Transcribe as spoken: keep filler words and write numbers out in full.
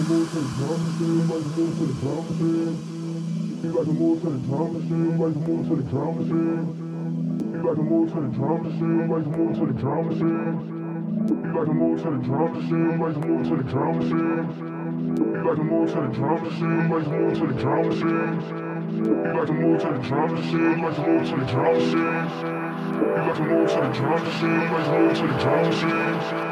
move to the drum machine, like to move to the drum machine. You like to move to the drum machine, like to move to the drum machine. You like to move to the drum machine, like to move to the drum machine. You like to move to the drum machine, like to move to the drum machine. You like to move to the drum machine, like to move to the drum machine. You like to move to the drum machine, like to move to the drum machine. You like to move to the drum machine, like to move to the drum machine.